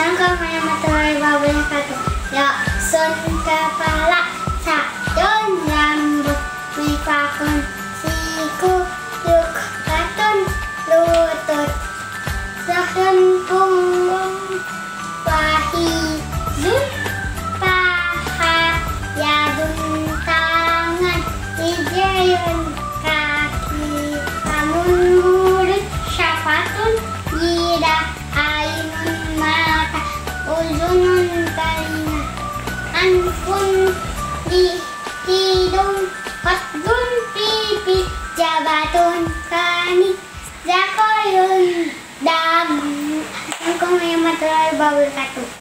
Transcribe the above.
Assalamualaikum warahmatullahi wabarakatuh. Ya, sun kepala, sadun rambut, mifakun siku, yuk katun lutut, sahun punggung, wahidun paha, yadun tangan, hijayun kaki, lamun mulut, syafatun lidah, ainun mata, uzunun telinga, anfun di hidung, hotgun pipi, jabatun kani, zakoyun dagu. Assalamualaikum warahmatullahi wabarakatuh.